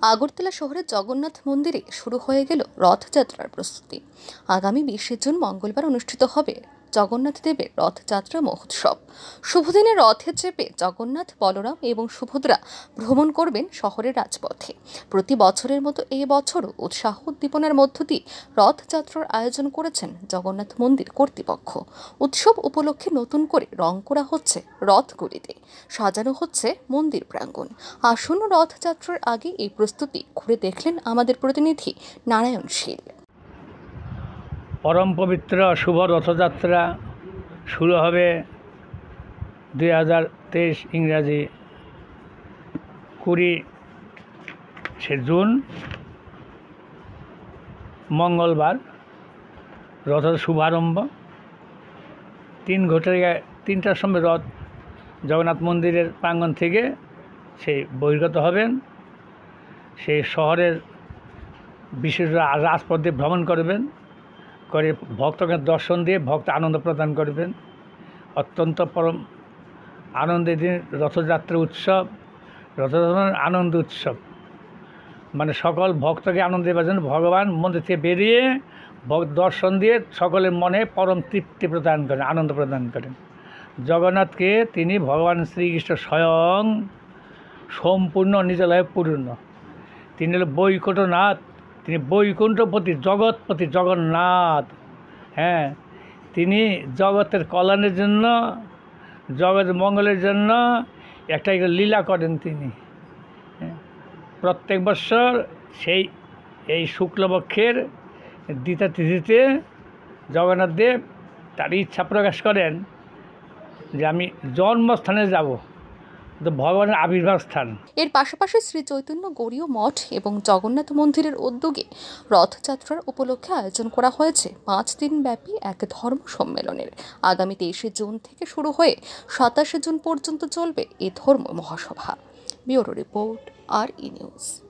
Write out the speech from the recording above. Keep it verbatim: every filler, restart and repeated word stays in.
আগরতলা শহরের জগন্নাথ মন্দিরে শুরু হয়ে গেল রথযাত্রার প্রস্তুতি। আগামী বিশে জুন মঙ্গলবার অনুষ্ঠিত হবে জগন্নাথ দেবের রথযাত্রা মহোৎসব। শুভদিনে রথে চেপে জগন্নাথ, বলরাম এবং সুভদ্রা ভ্রমণ করবেন শহরের রাজপথে। প্রতি বছরের মতো এই বছরও উৎসাহ উদ্দীপনার মধ্য দিয়ে রথযাত্রার আয়োজন করেছেন জগন্নাথ মন্দির কর্তৃপক্ষ। উৎসব উপলক্ষে নতুন করে রং করা হচ্ছে রথগুলিতে, সাজানো হচ্ছে মন্দির প্রাঙ্গণ। আসন্ন রথযাত্রার আগে এই প্রস্তুতি ঘুরে দেখলেন আমাদের প্রতিনিধি নারায়ণ শীল। পরম পবিত্র শুভ রথযাত্রা শুরু হবে দুই হাজার তেইশ ইংরাজি কুড়ি জুন মঙ্গলবার রথের শুভারম্ভ। তিন ঘটিকায় তিনটার সময় রথ জগন্নাথ মন্দিরের প্রাঙ্গণ থেকে সেই বহির্গত হবেন। সেই শহরের বিশেষ রাজপথ দিয়ে ভ্রমণ করবেন, করে ভক্তকে দর্শন দিয়ে ভক্ত আনন্দ প্রদান করবেন। অত্যন্ত পরম আনন্দের দিন রথযাত্রা উৎসব, রথযাত্রার আনন্দ উৎসব, মানে সকল ভক্তকে আনন্দ দেওয়ার জন্য ভগবান মন্দির থেকে বেরিয়ে ভক্ত দর্শন দিয়ে সকলের মনে পরম তৃপ্তি প্রদান করেন, আনন্দ প্রদান করেন। জগন্নাথকে তিনি ভগবান শ্রীকৃষ্ণ স্বয়ং সম্পূর্ণ নিজলয়ে পূর্ণ। তিনি হল বৈকুণ্ঠনাথ, তিনি বৈকুণ্ঠপতি, জগৎপতি জগন্নাথ। হ্যাঁ, তিনি জগতের কল্যাণের জন্য, জগৎ মঙ্গলের জন্য একটা লীলা করেন তিনি। প্রত্যেক বৎসর সেই এই শুক্লপক্ষের দ্বিতীয় তিথিতে জগন্নাথ দেব তার ইচ্ছা প্রকাশ করেন যে আমি জন্মস্থানে যাব, ভগবানের আবির্ভাব স্থান। এর পাশাপাশি শ্রী চৈতন্য গৌড়ীয় মঠ এবং জগন্নাথ মন্দিরের উদ্যোগে রথযাত্রার উপলক্ষে আয়োজন করা হয়েছে পাঁচ দিন ব্যাপী এক ধর্ম সম্মেলনের। আগামী তেইশে জুন থেকে শুরু হয়ে সাতাশে জুন পর্যন্ত চলবে এ ধর্ম মহাসভা। ব্যুরো রিপোর্ট, আর ই নিউজ।